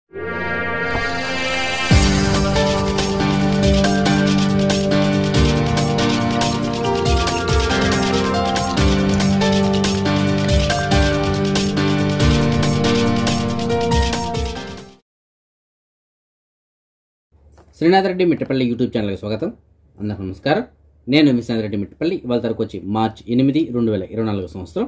Srinath Reddy Mittapalli YouTube ఛానల్కి స్వాగతం. అందరికీ నమస్కారం. నేను మీ శ్రీనాథ్ రెడ్డి మిట్టపల్లి. ఇవాళ తరకు వచ్చి మార్చి 8, 2024 సంవత్సరం.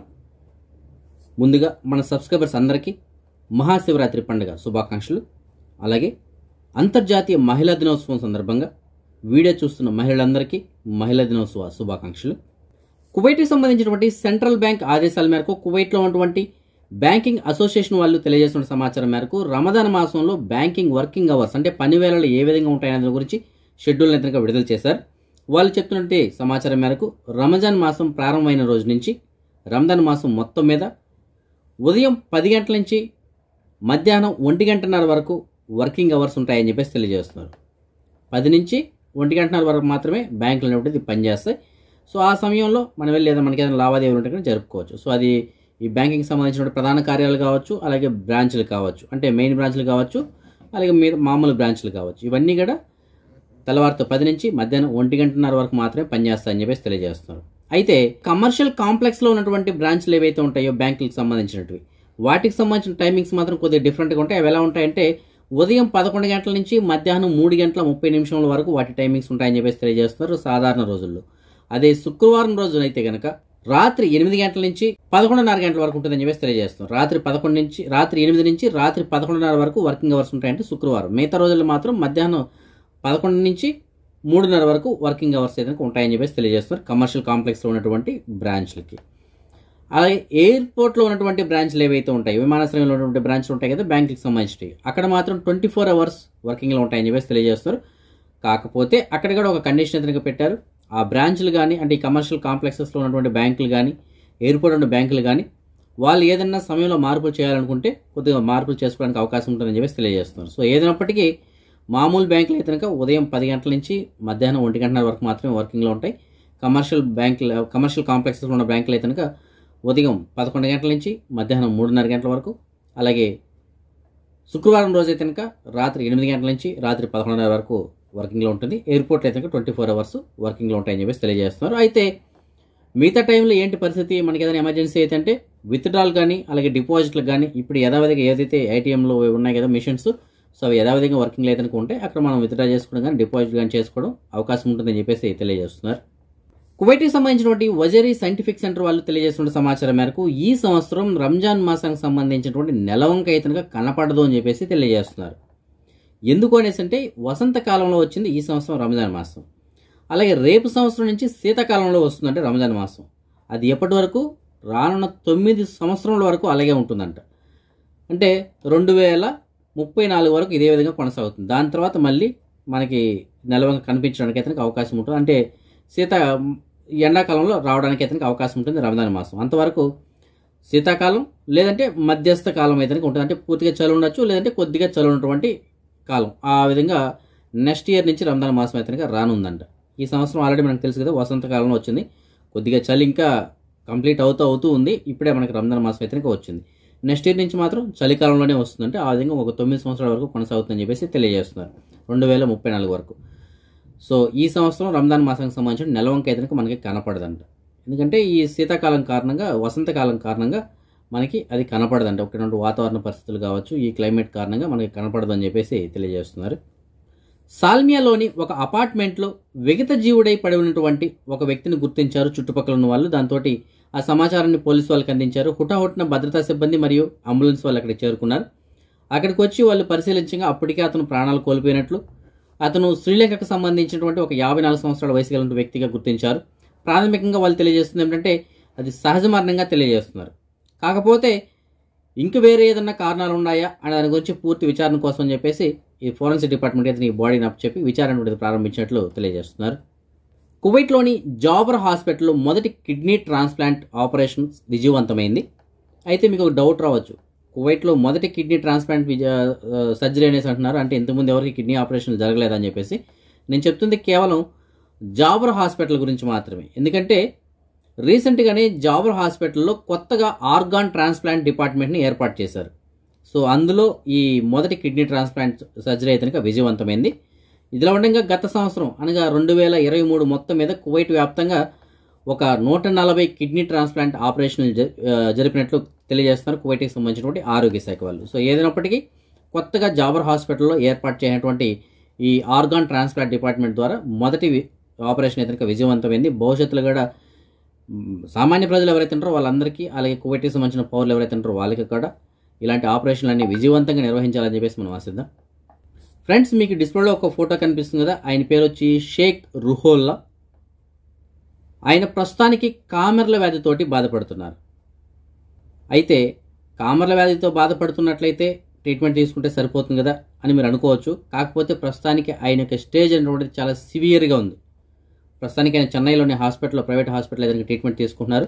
ముందుగా మన సబ్స్క్రైబర్స్ అందరికీ మహాశివరాత్రి పండుగ శుభాకాంక్షలు. అలాగే అంతర్జాతీయ మహిళా దినోత్సవం సందర్భంగా వీడియో చూస్తున్న మహిళలందరికీ మహిళా దినోత్సవ శుభాకాంక్షలు. కువైట్కి సంబంధించినటువంటి సెంట్రల్ బ్యాంక్ ఆదేశాల మేరకు కువైట్లో ఉన్నటువంటి బ్యాంకింగ్ అసోసియేషన్ వాళ్ళు తెలియజేస్తున్న సమాచారం మేరకు రమదాన్ మాసంలో బ్యాంకింగ్ వర్కింగ్ అవర్స్ అంటే పని వేళలు ఏ విధంగా ఉంటాయనే దాని గురించి షెడ్యూల్ నిద్రగా విడుదల చేశారు. వాళ్ళు చెప్తున్నట్టు సమాచారం మేరకు రంజాన్ మాసం ప్రారంభమైన రోజు నుంచి రంజాన్ మాసం మొత్తం మీద ఉదయం 10 గంటల నుంచి మధ్యాహ్నం 1 గంటన్నర వరకు వర్కింగ్ అవర్స్ ఉంటాయని చెప్పేసి తెలియజేస్తున్నారు. 10 నుంచి 1 గంటన్నర వరకు మాత్రమే బ్యాంకులు అనేవి పనిచేస్తాయి. సో ఆ సమయంలో మనం వెళ్ళి లేదా మనకి ఏదైనా లావాదేవీలు ఉంటే కానీ జరుపుకోవచ్చు. సో అది ఈ బ్యాంకింగ్ సంబంధించిన ప్రధాన కార్యాలయాలు కావచ్చు, అలాగే బ్రాంచ్లు కావచ్చు, అంటే మెయిన్ బ్రాంచ్లు కావచ్చు, అలాగే మామూలు బ్రాంచ్లు కావచ్చు, ఇవన్నీ కూడా తెల్లవారితో 10 నుంచి మధ్యాహ్నం 1 గంటన్నర వరకు మాత్రమే పనిచేస్తాయని చెప్పేసి తెలియజేస్తున్నారు. అయితే కమర్షియల్ కాంప్లెక్స్లో ఉన్నటువంటి బ్రాంచ్లు ఏవైతే ఉంటాయో బ్యాంకులకు సంబంధించినవి వాటికి సంబంధించిన టైమింగ్స్ మాత్రం కొద్దిగా డిఫరెంట్గా ఉంటాయి. అవి ఎలా ఉంటాయంటే ఉదయం 11 గంటల నుంచి మధ్యాహ్నం 3 గంటల 30 నిమిషాల వరకు వాటి టైమింగ్స్ ఉంటాయని చెప్పేసి తెలియజేస్తున్నారు సాధారణ రోజుల్లో. అదే శుక్రవారం రోజునైతే కనుక రాత్రి 8 గంటల నుంచి 11:30 గంటల వరకు ఉంటుందని చెప్పేసి తెలియజేస్తాం. రాత్రి 8 నుంచి రాత్రి 11:30 వరకు వర్కింగ్ అవర్స్ ఉంటాయంటే శుక్రవారం. మిగతా రోజుల్లో మాత్రం మధ్యాహ్నం 11 నుంచి 3:30 వరకు వర్కింగ్ అవర్స్ అయితే ఉంటాయని చెప్పేసి తెలియజేస్తున్నారు కమర్షియల్ కాంప్లెక్స్లో ఉన్నటువంటి బ్రాంచ్లకి. అలాగే ఎయిర్పోర్ట్లో ఉన్నటువంటి బ్రాంచ్లు ఏవైతే ఉంటాయి, విమానాశ్రయంలో ఉన్నటువంటి బ్రాంచ్లు ఉంటాయి కదా బ్యాంకులకు సంబంధించి, అక్కడ మాత్రం 24 అవర్స్ వర్కింగ్లో ఉంటాయని చెప్పేసి తెలియజేస్తున్నారు. కాకపోతే అక్కడ కూడా ఒక కండిషన్ ఎదురుగా పెట్టారు. ఆ బ్రాంచ్లు కానీ అంటే ఈ కమర్షియల్ కాంప్లెక్సెస్లో ఉన్నటువంటి బ్యాంకులు కానీ ఎయిర్పోర్ట్ ఉన్న బ్యాంకులు కానీ వాళ్ళు ఏదైనా సమయంలో మార్పులు చేయాలనుకుంటే కొద్దిగా మార్పులు చేసుకోవడానికి అవకాశం ఉంటుందని చెప్పేసి తెలియజేస్తున్నారు. సో ఏదైనప్పటికీ మామూలు బ్యాంకులు అయితే కనుక ఉదయం 10 గంటల నుంచి మధ్యాహ్నం 1 గంటన్నర వరకు మాత్రమే వర్కింగ్లో ఉంటాయి. కమర్షియల్ కాంప్లెక్సెస్లో ఉన్న బ్యాంకులు అయితే కనుక ఉదయం 11 గంటల నుంచి మధ్యాహ్నం 3:30 గంటల వరకు, అలాగే శుక్రవారం రోజు అయితే కనుక రాత్రి 8 గంటల నుంచి రాత్రి 11:30 వరకు వర్కింగ్లో ఉంటుంది. ఎయిర్పోర్ట్ అయితే 24 అవర్స్ వర్కింగ్లో ఉంటాయని చెప్పేసి తెలియజేస్తున్నారు. అయితే మిగతా టైంలో ఏంటి పరిస్థితి, మనకి ఏదైనా ఎమర్జెన్సీ అయితే అంటే విత్డ్రాల్ కానీ అలాగే డిపాజిట్లు కానీ ఇప్పుడు యథావిధిగా ఏదైతే ఏటీఎంలో ఉన్నాయి కదా మిషన్స్, సో అవి యథావిధిగా వర్కింగ్లో అయితే ఉంటే అక్కడ మనం విత్డ్రా చేసుకోవడం కానీ డిపాజిట్ కానీ చేసుకోవడం అవకాశం ఉంటుందని చెప్పేసి తెలియజేస్తున్నారు. కువైట్కి సంబంధించినటువంటి వజరీ సైంటిఫిక్ సెంటర్ వాళ్ళు తెలియజేస్తున్న సమాచారం మేరకు ఈ సంవత్సరం రంజాన్ మాసానికి సంబంధించినటువంటి నెలవంక అయితే కనపడదు అని చెప్పేసి తెలియజేస్తున్నారు. ఎందుకు అనేసి అంటే వసంతకాలంలో వచ్చింది ఈ సంవత్సరం రంజాన్ మాసం, అలాగే రేపు సంవత్సరం నుంచి శీతాకాలంలో వస్తుందంటే రంజాన్ మాసం. అది ఎప్పటి వరకు రానున్న 9 సంవత్సరాల వరకు అలాగే ఉంటుందంట. అంటే 2034 వరకు ఇదే విధంగా కొనసాగుతుంది. దాని తర్వాత మళ్ళీ మనకి నెలవంక కనిపించడానికి అయితే అవకాశం ఉంటుంది. అంటే ఎండాకాలంలో రావడానికి అయితే అవకాశం ఉంటుంది రంజాన్ మాసం. అంతవరకు శీతాకాలం లేదంటే మధ్యస్థ కాలం అయితే ఉంటుంది. అంటే పూర్తిగా చలి ఉండొచ్చు, లేదంటే కొద్దిగా చలి ఉన్నటువంటి కాలం. ఆ విధంగా నెక్స్ట్ ఇయర్ నుంచి రంజాన్ మాసం అయితే రానుందంట. ఈ సంవత్సరం ఆల్రెడీ మనకు తెలుసు కదా వసంతకాలంలో వచ్చింది, కొద్దిగా చలి ఇంకా కంప్లీట్ అవుతూ ఉంది. ఇప్పుడే మనకి రంజాన్ మాసం అయితే వచ్చింది. నెక్స్ట్ ఇయర్ నుంచి మాత్రం చలికాలంలోనే వస్తుందంటే ఆ విధంగా ఒక 9 సంవత్సరాల వరకు కొనసాగుతుందని చెప్పేసి తెలియజేస్తున్నారు 2034 వరకు. సో ఈ సంవత్సరం రంజాన్ మాసానికి సంబంధించిన నెలవంక అయితే మనకి కనపడదంట. ఎందుకంటే ఈ శీతాకాలం కారణంగా వసంతకాలం కారణంగా మనకి అది కనపడదంట. ఒకటి వాతావరణ పరిస్థితులు కావచ్చు, ఈ క్లైమేట్ కారణంగా మనకి కనపడదు అని చెప్పేసి తెలియజేస్తున్నారు. సాల్మియాలోని ఒక అపార్ట్మెంట్లో విగత జీవుడై పడి ఉన్నటువంటి ఒక వ్యక్తిని గుర్తించారు చుట్టుపక్కల ఉన్న వాళ్ళు. దాంతో ఆ సమాచారాన్ని పోలీసు వాళ్ళకి అందించారు. హుటాహుటిన భద్రతా సిబ్బంది మరియు అంబులెన్స్ వాళ్ళు అక్కడికి చేరుకున్నారు. అక్కడికి వచ్చి వాళ్ళు పరిశీలించగా అప్పటికే అతను ప్రాణాలు కోల్పోయినట్లు, అతను శ్రీలంకకు సంబంధించినటువంటి ఒక 54 సంవత్సరాల వయసు కలిగిన వ్యక్తిగా గుర్తించారు. ప్రాథమికంగా వాళ్ళు తెలియజేస్తుంది ఏంటంటే అది సహజ మరణంగా తెలియజేస్తున్నారు. కాకపోతే ఇంక వేరే ఏదన్నా కారణాలు ఉన్నాయా అనే దాని గురించి పూర్తి విచారణ కోసం చెప్పేసి ఈ ఫోరెన్సిక్ డిపార్ట్మెంట్ అయితే ఈ బాడీని అప్పచెప్పి విచారణ ప్రారంభించినట్లు తెలియజేస్తున్నారు. కువైట్లోని జాబర్ హాస్పిటల్లో మొదటి కిడ్నీ ట్రాన్స్ప్లాంట్ ఆపరేషన్ విజయవంతమైంది. అయితే మీకు ఒక డౌట్ రావచ్చు, కువైట్లో మొదటి కిడ్నీ ట్రాన్స్ప్లాంట్ సర్జరీ అనేసి అంటున్నారు, అంటే ఇంతకుముందు ఎవరికి కిడ్నీ ఆపరేషన్ జరగలేదని చెప్పేసి. నేను చెప్తుంది కేవలం జాబర్ హాస్పిటల్ గురించి మాత్రమే. ఎందుకంటే రీసెంట్గానే జాబర్ హాస్పిటల్లో కొత్తగా ఆర్గాన్ ట్రాన్స్ప్లాంట్ డిపార్ట్మెంట్ని ఏర్పాటు చేశారు. సో అందులో ఈ మొదటి కిడ్నీ ట్రాన్స్ప్లాంట్ సర్జరీ అయితే కనుక విజయవంతమైంది. ఇదిలా ఉండగా గత సంవత్సరం అనగా 2023 మొత్తం మీద కువైట్ వ్యాప్తంగా ఒక 140 కిడ్నీ ట్రాన్స్ప్లాంట్ ఆపరేషన్లు జరిపినట్లు తెలియజేస్తున్నారు కువైట్కి సంబంధించినటువంటి ఆరోగ్య శాఖ వాళ్ళు. సో ఏదైనప్పటికీ కొత్తగా జాబర్ హాస్పిటల్లో ఏర్పాటు చేయనటువంటి ఈ ఆర్గాన్ ట్రాన్స్ప్లాంట్ డిపార్ట్మెంట్ ద్వారా మొదటి ఆపరేషన్ అయితే కనుక విజయవంతమైంది. భవిష్యత్తులో కూడా సామాన్య ప్రజలు ఎవరైతే ఉంటారో వాళ్ళందరికీ, అలాగే కువైట్కి సంబంధించిన పౌరులు ఎవరైతే ఉంటారో వాళ్ళకి కూడా ఇలాంటి ఆపరేషన్లన్నీ విజయవంతంగా నిర్వహించాలని చెప్పేసి మనం ఆశిద్దాం. ఫ్రెండ్స్, మీకు డిస్ప్లేలో ఒక ఫోటో కనిపిస్తుంది కదా, ఆయన పేరు వచ్చి షేక్ రుహోల్లా. ఆయన ప్రస్తుతానికి కామెర్ల వ్యాధితోటి బాధపడుతున్నారు. అయితే కామెర్ల వ్యాధితో బాధపడుతున్నట్లయితే ట్రీట్మెంట్ తీసుకుంటే సరిపోతుంది కదా అని మీరు అనుకోవచ్చు. కాకపోతే ప్రస్తుతానికి ఆయన యొక్క స్టేజ్ అనేటువంటిది చాలా సివియర్గా ఉంది. ప్రస్తుతానికి ఆయన చెన్నైలోని హాస్పిటల్లో, ప్రైవేట్ హాస్పిటల్ ఏదైనా ట్రీట్మెంట్ తీసుకుంటున్నారు.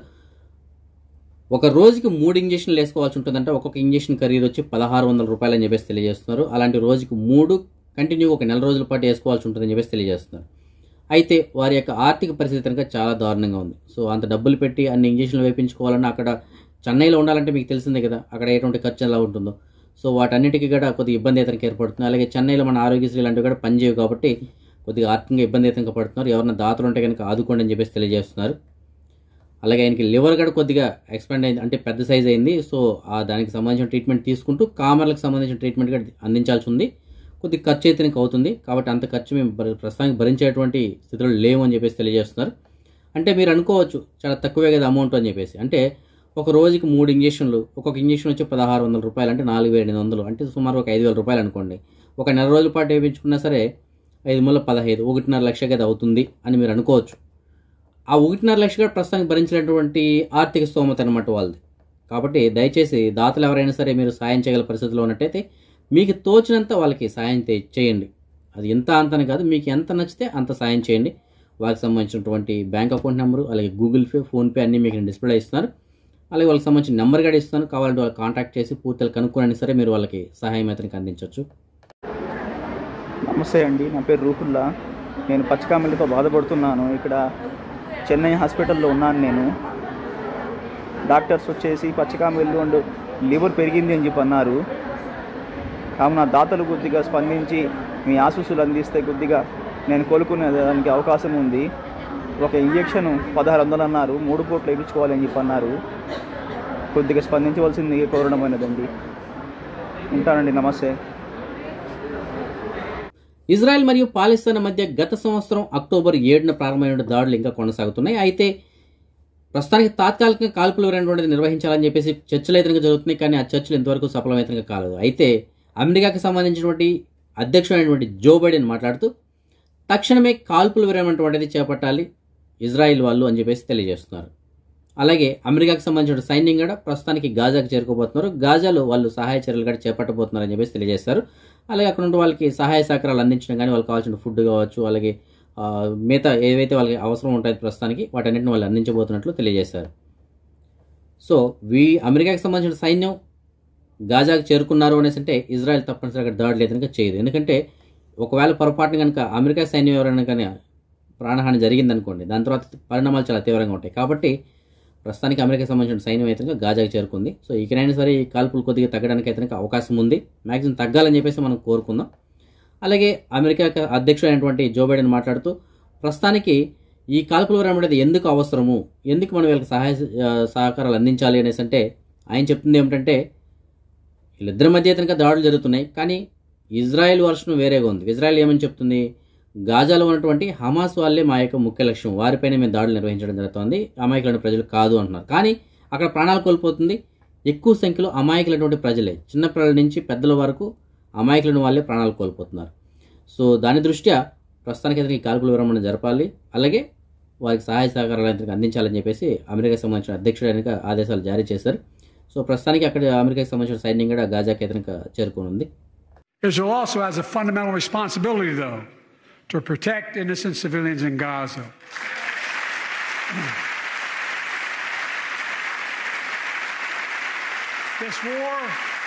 ఒక రోజుకి 3 ఇంజక్షన్లు వేసుకోవాల్సి ఉంటుందంటే ఒక్కొక్క ఇంజక్షన్ ఖరీదు వచ్చి 1600 రూపాయలు అని చెప్పేసి తెలియజేస్తున్నారు. అలాంటి రోజుకి 3 కంటిన్యూ ఒక నెల రోజుల పాటు వేసుకోవాల్సి ఉంటుందని చెప్పేసి తెలియజేస్తున్నారు. అయితే వారి యొక్క ఆర్థిక పరిస్థితి కనుక చాలా దారుణంగా ఉంది. సో అంత డబ్బులు పెట్టి అన్ని ఇంజక్షన్లు వేయించుకోవాలన్నా అక్కడ చెన్నైలో ఉండాలంటే మీకు తెలిసిందే కదా అక్కడ ఎటువంటి ఖర్చు ఎలా ఉంటుందో. సో వాటన్నిటికీ కూడా కొద్దిగా ఇబ్బంది అయితే ఏర్పడుతుంది. అలాగే చెన్నైలో మన ఆరోగ్యశ్రీ లాంటివి కూడా పనిచేయవు కాబట్టి కొద్దిగా ఆర్థికంగా ఇబ్బంది అయితే పడుతున్నారు. ఎవరైనా దాతలు ఉంటే కనుక ఆదుకోండి అని చెప్పేసి తెలియజేస్తున్నారు. అలాగే ఆయనకి లివర్ కూడా కొద్దిగా ఎక్స్పాండ్ అయింది, అంటే పెద్ద సైజ్ అయింది. సో దానికి సంబంధించిన ట్రీట్మెంట్ తీసుకుంటూ కామర్లకు సంబంధించిన ట్రీట్మెంట్ కూడా అందించాల్సి ఉంది. కొద్దిగా ఖర్చు అయితే అవుతుంది కాబట్టి అంత ఖర్చు మేము ప్రస్తుతానికి భరించేటువంటి స్థితిలో లేవు అని చెప్పేసి తెలియజేస్తున్నారు. అంటే మీరు అనుకోవచ్చు చాలా తక్కువే కదా అమౌంట్ అని చెప్పేసి. అంటే ఒక రోజుకి 3 ఇంజక్షన్లు, ఒక్కొక్క ఇంజక్షన్ వచ్చి 1600 రూపాయలు, అంటే 4800, అంటే సుమారు ఒక 5000 రూపాయలు అనుకోండి. ఒక నెల రోజుల పాటు వేయించుకున్నా సరే 5 మూల 15, 1.5 లక్ష కదా అవుతుంది అని మీరు అనుకోవచ్చు. ఆ 1.5 లక్ష కూడా ప్రస్తుతానికి భరించినటువంటి ఆర్థిక స్తోమత అనమాట వాళ్ళది. కాబట్టి దయచేసి దాతలు ఎవరైనా సరే మీరు సాయం చేయగల పరిస్థితిలో ఉన్నట్టయితే మీకు తోచినంత వాళ్ళకి సాయం చేయండి. అది ఎంత అంతని కాదు, మీకు ఎంత నచ్చితే అంత సాయం చేయండి. వాళ్ళకి సంబంధించినటువంటి బ్యాంక్ అకౌంట్ నెంబరు, అలాగే గూగుల్ పే, ఫోన్పే అన్నీ మీకు నేను డిస్ప్లే ఇస్తున్నారు. అలాగే వాళ్ళకి సంబంధించిన నెంబర్ కూడా ఇస్తాను. కావాలంటే వాళ్ళు కాంటాక్ట్ చేసి పూర్తిగా కనుక్కొని సరే మీరు వాళ్ళకి సహాయం అయితే అందించవచ్చు. నమస్తే అండి, నా పేరు రూహుల్లా. నేను పచ్చకామెలతో బాధపడుతున్నాను. ఇక్కడ చెన్నై హాస్పిటల్లో ఉన్నాను నేను. డాక్టర్స్ వచ్చేసి పచ్చకామెలు అండ్ లివర్ పెరిగింది అని చెప్పి అన్నారు. కావున దాతలు కొద్దిగా స్పందించి మీ ఆశీస్సులు అందిస్తే కొద్దిగా నేను కోలుకునేదానికి అవకాశం ఉంది. ఒక ఇంజక్షన్ 1600 అన్నారు, 3 పూట్లు వేయించుకోవాలని చెప్పి అన్నారు. కొద్దిగా స్పందించవలసింది కోరడమైనదండి. ఉంటానండి, నమస్తే. ఇజ్రాయెల్ మరియు పాలస్తీనా మధ్య గత సంవత్సరం అక్టోబర్ 7న ప్రారంభమైన దాడులు ఇంకా కొనసాగుతున్నాయి. అయితే ప్రస్తుతానికి తాత్కాలికంగా కాల్పులు అనేటువంటిది నిర్వహించాలని చెప్పేసి చర్చలు అయితే జరుగుతున్నాయి. కానీ ఆ చర్చలు ఇంతవరకు సఫలమైతే కాలేదు. అయితే అమెరికాకి సంబంధించినటువంటి అధ్యక్షుడైనటువంటి జో బైడెన్ మాట్లాడుతూ తక్షణమే కాల్పులు విరమణటువంటిది చేపట్టాలి ఇజ్రాయిల్ వాళ్ళు అని చెప్పేసి తెలియజేస్తున్నారు. అలాగే అమెరికాకి సంబంధించిన సైన్యం కూడా ప్రస్తుతానికి గాజాకు చేరుకోబోతున్నారు. గాజాలో వాళ్ళు సహాయ చర్యలు కూడా చేపట్టబోతున్నారు అని చెప్పేసి తెలియజేస్తారు. అలాగే అక్కడ ఉండే వాళ్ళకి సహాయ సహకారాలు అందించడం కానీ, వాళ్ళకి కావాల్సిన ఫుడ్ కావచ్చు, అలాగే మిగతా ఏవైతే వాళ్ళకి అవసరం ఉంటాయో ప్రస్తుతానికి వాటన్నిటిని వాళ్ళు అందించబోతున్నట్లు తెలియజేశారు. సో అమెరికాకి సంబంధించిన సైన్యం గాజాకు చేరుకున్నారు అనేసి అంటే ఇజ్రాయెల్ తప్పనిసరిగా దాడులు అయితే చేయదు. ఎందుకంటే ఒకవేళ పొరపాటున కనుక అమెరికా సైన్యం ఎవరైనా కానీ ప్రాణహాని జరిగిందనుకోండి, దాని తర్వాత పరిణామాలు చాలా తీవ్రంగా ఉంటాయి. కాబట్టి ప్రస్తుతానికి అమెరికా సంబంధించిన సైన్యం అయితే గాజాకు చేరుకుంది. సో ఇకనైనా సరే ఈ కాల్పులు కొద్దిగా తగ్గడానికి అయితే అవకాశం ఉంది. మ్యాక్సిమం తగ్గాలని చెప్పేసి మనం కోరుకుందాం. అలాగే అమెరికా అధ్యక్షుడైనటువంటి జో బైడెన్ మాట్లాడుతూ ప్రస్తుతానికి ఈ కాల్పుల విరమణ అనేది ఎందుకు అవసరము, ఎందుకు మనం వీళ్ళకి సహకారాలు అందించాలి అనేసి అంటే ఆయన చెప్తుంది ఏమిటంటే వీళ్ళిద్దరి మధ్య అయితే దాడులు జరుగుతున్నాయి. కానీ ఇజ్రాయెల్ వర్షన్ వేరేగా ఉంది. ఇజ్రాయెల్ ఏమని చెప్తుంది, గాజాలో ఉన్నటువంటి హమాస్ వాళ్ళే మా యొక్క ముఖ్య లక్ష్యం, వారిపైన మేము దాడులు నిర్వహించడం జరుగుతుంది, అమాయకులైన ప్రజలు కాదు అంటున్నారు. కానీ అక్కడ ప్రాణాలు కోల్పోతుంది ఎక్కువ సంఖ్యలో అమాయకులైనటువంటి ప్రజలే. చిన్నపిల్లల నుంచి పెద్దల వరకు అమాయకులైన వాళ్ళే ప్రాణాలు కోల్పోతున్నారు. సో దాని దృష్ట్యా ప్రస్తుతానికి అయితే ఈ కాల్పుల విరమణ జరపాలి, అలాగే వారికి సహాయ సహకారాలు అందించాలని చెప్పేసి అమెరికాకి సంబంధించిన అధ్యక్షుడు ఆదేశాలు జారీ చేశారు. సో ప్రస్తుతానికి అక్కడ అమెరికాకి సంబంధించిన సైన్యం కూడా గాజాకి అయితే చేరుకోనుంది. Israel also has a fundamental responsibility, though, to protect innocent civilians in Gaza. This war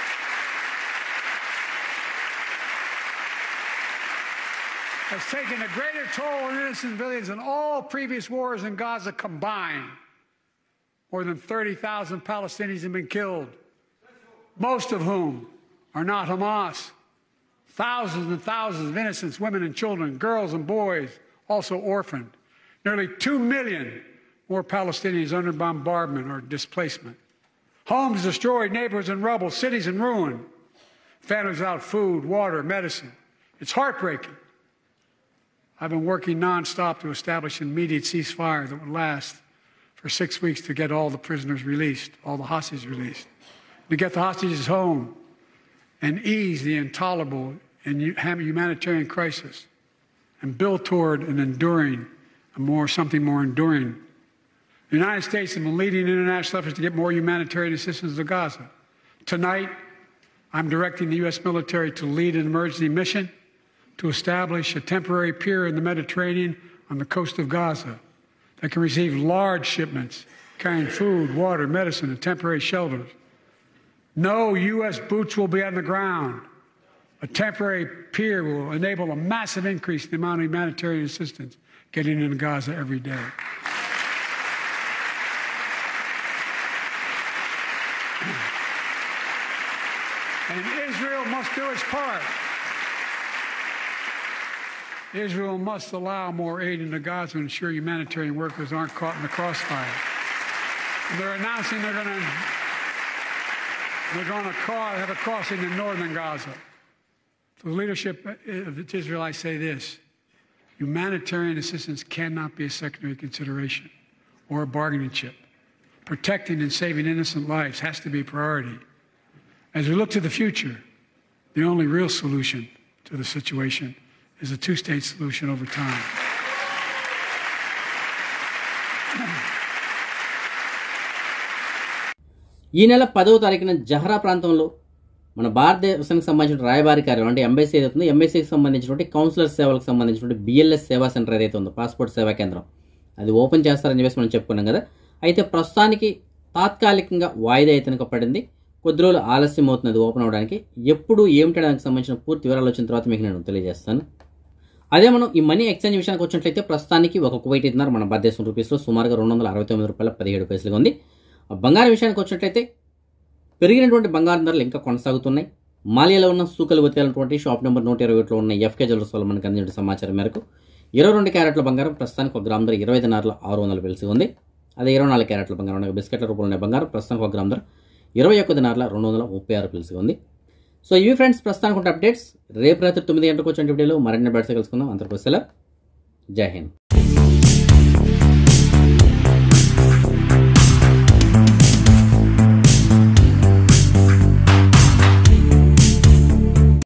has taken a greater toll on innocent civilians than all previous wars in Gaza combined. More than 30,000 Palestinians have been killed, most of whom are not Hamas. Thousands and thousands of innocent women and children, girls and boys, also orphaned. Nearly 2 million more Palestinians under bombardment or displacement. Homes destroyed, neighborhoods in rubble, cities in ruin. Families without food, water, medicine. It's heartbreaking. I've been working nonstop to establish an immediate ceasefire that would last for 6 weeks to get all the prisoners released, all the hostages released, to get the hostages home and ease the intolerable and humanitarian crisis and build toward an enduring, something more enduring. The United States has been leading international efforts to get more humanitarian assistance to Gaza. Tonight, I'm directing the U.S. military to lead an emergency mission to establish a temporary pier in the Mediterranean on the coast of Gaza that can receive large shipments carrying food, water, medicine, and temporary shelters. No U.S. boots will be on the ground. A temporary pier will enable a massive increase in the amount of humanitarian assistance getting into Gaza every day. And Israel must do its part. Israel must allow more aid into Gaza to ensure humanitarian workers aren't caught in the crossfire. And they're announcing they're going to have a crossing in northern Gaza. To the leadership of Israel, I say this: humanitarian assistance cannot be a secondary consideration or a bargaining chip. Protecting and saving innocent lives has to be a priority. As we look to the future, the only real solution to the situation is a two-state solution over time. ఈ నెల 10వ తారీఖున Jahra ప్రాంతంలో మన భారతదేశానికి సంబంధించిన రాయబారి కార్యాలయం అంటే ఎంబసీ ఏదైతుందో ఎంబసీకి సంబంధించినటువంటి కౌన్సిలర్ సేవలకు సంబంధించినటువంటి బిఎల్ఎస్ సేవా సెంటర్ ఏదైతే ఉందో పాస్పోర్ట్ సేవా కేంద్రం అది ఓపెన్ చేస్తారని చెప్పేసి మనం చెప్పుకున్నాం కదా. అయితే ప్రస్తుతానికి తాత్కాలికంగా వాయిదా అయితే పడింది. కొద్ది రోజులు ఆలస్యం అవుతుంది అది ఓపెన్ అవడానికి. ఎప్పుడు ఏమిటి దానికి సంబంధించిన పూర్తి వివరాలు వచ్చిన తర్వాత మీకు నేను తెలియజేస్తాను. అదే మనం ఈ మనీ ఎక్స్చేంజ్ విషయానికి వచ్చినట్లయితే ప్రస్తుతానికి ఒక కువైట్ ఇద్దరు మన భారతదేశం రూపీస్లో సుమారుగా $269.17 ఉంది. బంగారం విషయానికి వచ్చినట్లయితే పెరిగినటువంటి బంగారం ధరలు ఇంకా కొనసాగుతున్నాయి. మాలియాలో ఉన్న సూకలు బతికాలన్నటువంటి షాప్ నెంబర్ 121లో ఉన్న ఎఫ్కే జ్యువెలర్స్ వల్ల మనకు అందించిన సమాచారం మేరకు 22 క్యారెట్ల బంగారం ప్రస్తుతానికి ఒక గ్రామ్ ధర 25,600 ఉంది. అదే 24 క్యారెట్ల బంగారం ఉన్న బిస్కెట్ల రూపంలో ఉన్న బంగారం ప్రస్తుతానికి ఒక గ్రామ్ ధర 21,236 ఉంది. సో ఇవి ఫ్రెండ్స్ ప్రస్తుతానికి ఉంటే అప్డేట్స్. రేపు రాత్రి 9 గంటలకు వచ్చే వీడియోలో మరిన్ని అప్డేట్స్ కలుసుకుందాం. అంతవరకు సెలవు. జై హింద్.